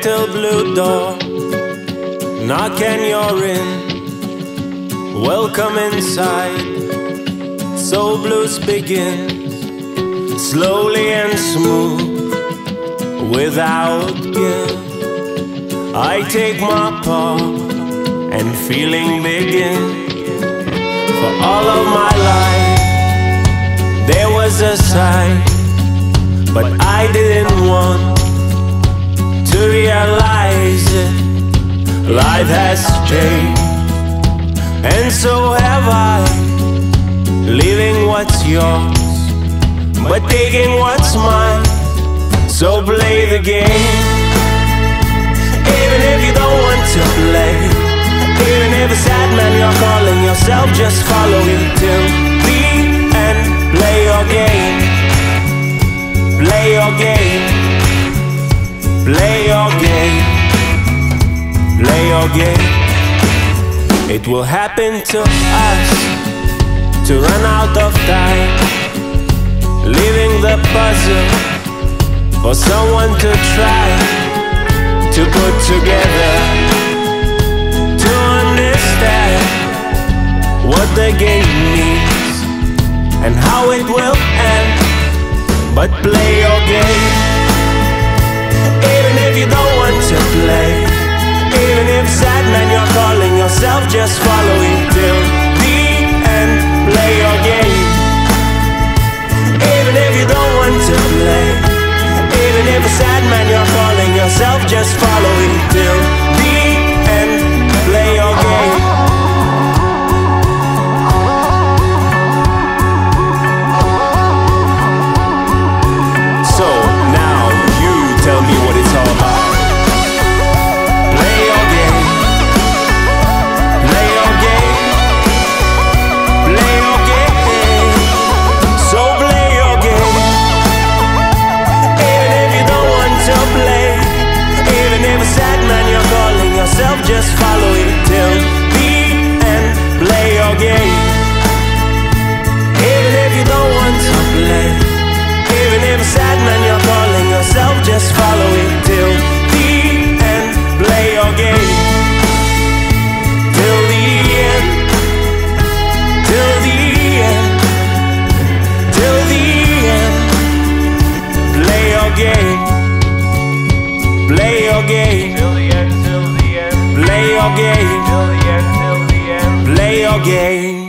little blue door, knock and you're in. Welcome inside. So blues begins slowly and smooth, without guilt. I take my part and feeling begin. For all of my life there was a sign, but I didn't want to realize it. Life has changed, and so have I. Leaving what's yours, but taking what's mine. So play the game, even if you don't want to play. Even if a sad man you're calling yourself, just follow it till the end. Play your game, play your game, play your game, play your game. It will happen to us to run out of time, leaving the puzzle for someone to try to put together, to understand what the game means and how it will end. But play your game, even if you don't want to play. Even if sad man you're calling yourself, just follow it till the end. Play your game, even if you don't want to play. Even if a sad man you're calling yourself, just follow it till the end. Play your game. So now you tell me what it's all about. Play your game, play your game, play your game. So play your game, even if you don't want to play. Even if a sad man you're calling yourself, just follow it till the end. Play your game, even if you don't want to play. Even if a sad man you're calling yourself, just follow it till the end. Play your game, till the end, till the end, till the end. Play your game, play your game, till the end, till the end. Play your game, till the end, till the end. Play your game.